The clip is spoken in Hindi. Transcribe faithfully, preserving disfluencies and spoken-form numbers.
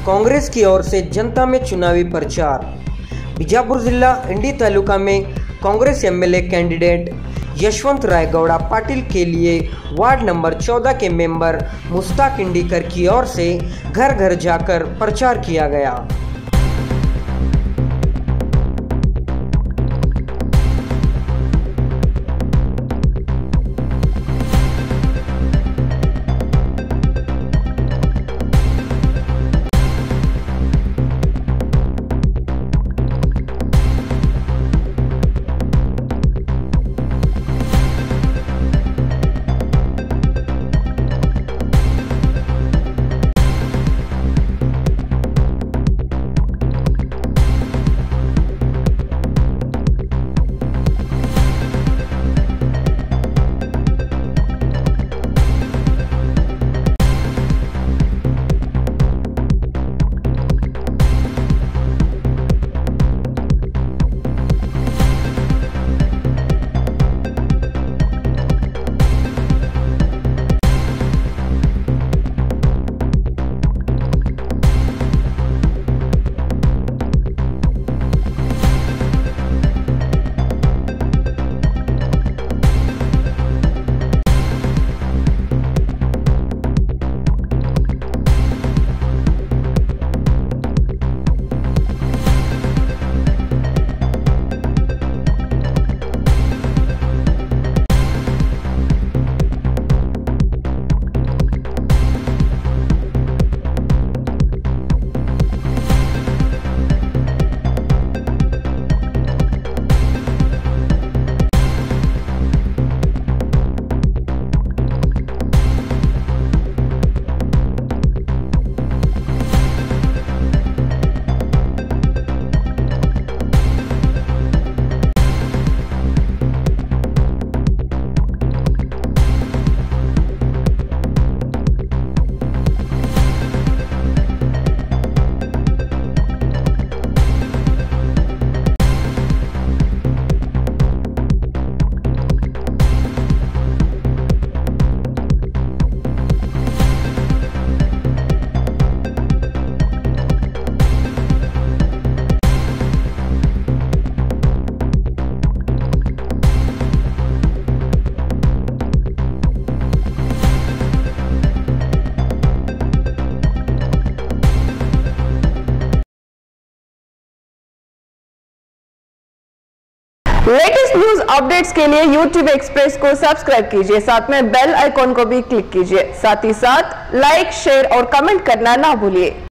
कांग्रेस की ओर से जनता में चुनावी प्रचार। बीजापुर जिला इंडी तालुका में कांग्रेस एमएलए कैंडिडेट यशवंत राय गौड़ा पाटिल के लिए वार्ड नंबर चौदह के मेंबर मुश्ताक इंडीकर की ओर से घर घर जाकर प्रचार किया गया। लेटेस्ट न्यूज अपडेट्स के लिए यूट्यूब एक्सप्रेस को सब्सक्राइब कीजिए, साथ में बेल आइकॉन को भी क्लिक कीजिए। साथ ही साथ लाइक, शेयर और कमेंट करना ना भूलिए।